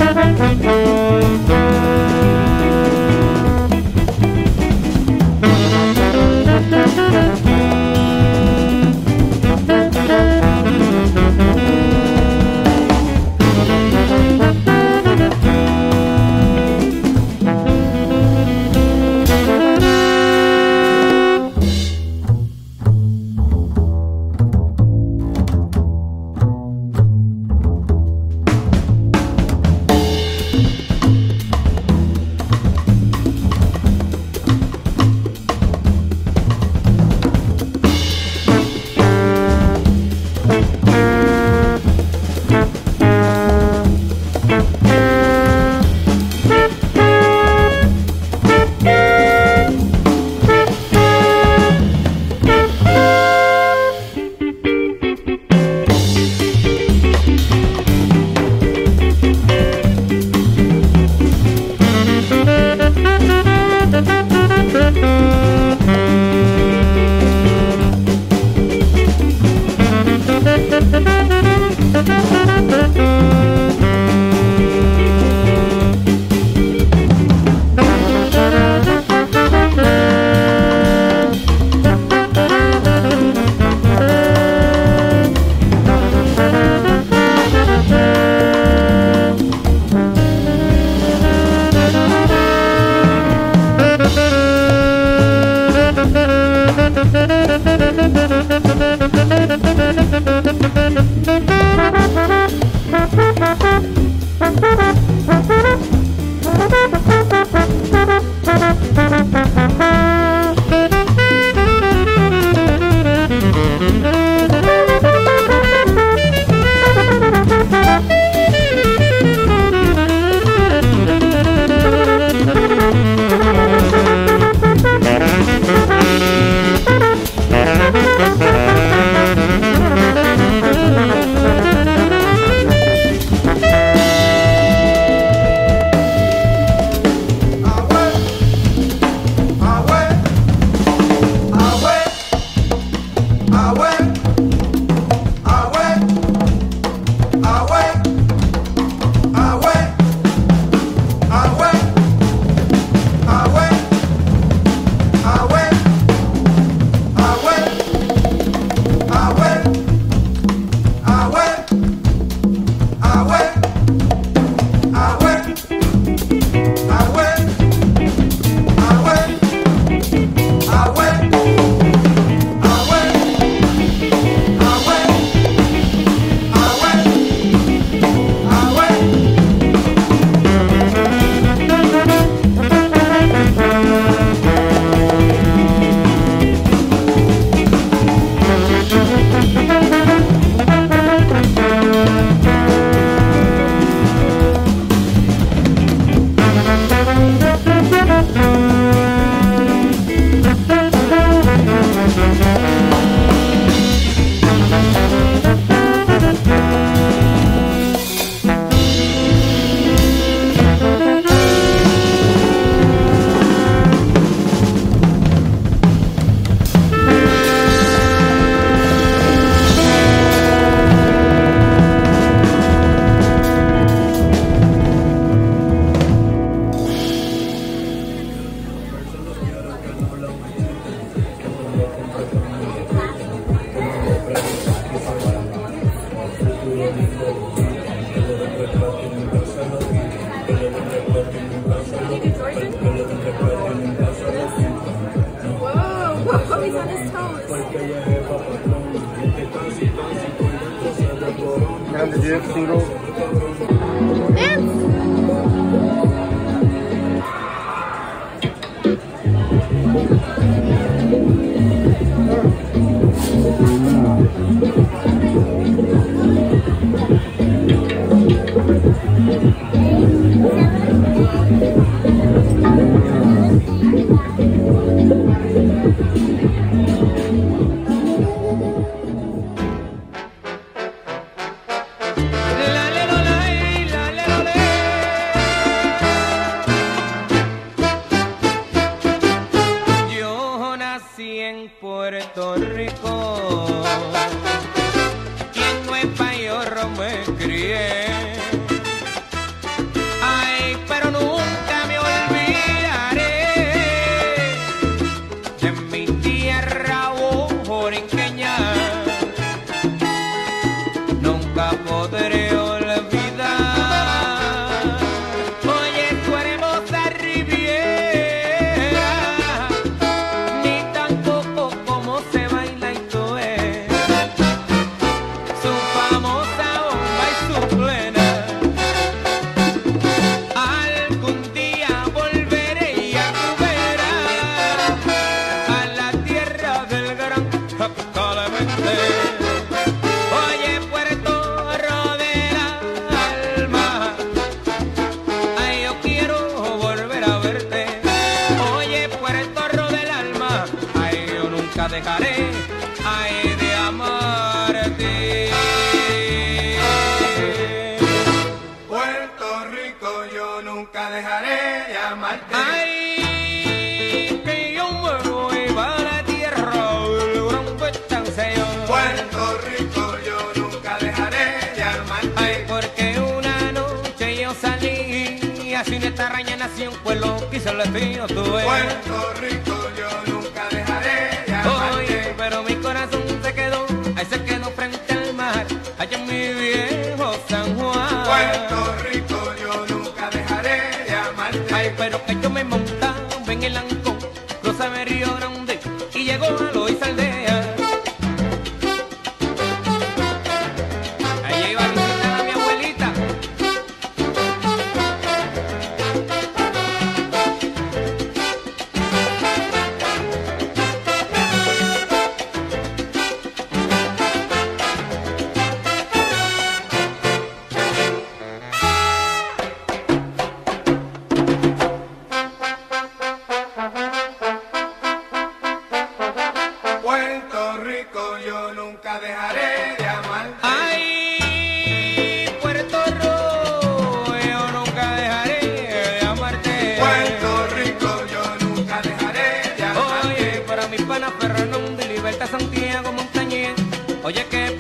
And the Duke single. La dejaré, ay, de amarte. Puerto Rico, yo nunca dejaré de amarte. Ay, que yo me voy para la tierra del gran petanceo. Puerto Rico, yo nunca dejaré de amarte. Ay, porque una noche yo salí, así en esta raña nació un pueblo, quise el destino tuve. Puerto Rico, yo nunca dejaré de amarte. Oye, pero mi corazón se quedó, ahí se quedó frente al mar, allá en mi viejo San Juan. Puerto Rico, yo nunca dejaré de amarte. Ay, pero que yo me montaba en el Ancón, cruzaba el Río Grande y llegó a Loíza Aldea. Ahí iba a visitar a mi abuelita. Puerto Rico, yo nunca dejaré de amarte. Ay, Puerto Rico, yo nunca dejaré de amarte. Puerto Rico, yo nunca dejaré de amarte. Oye, para mi pana Fernando de Libertad Santiago Montañez, oye que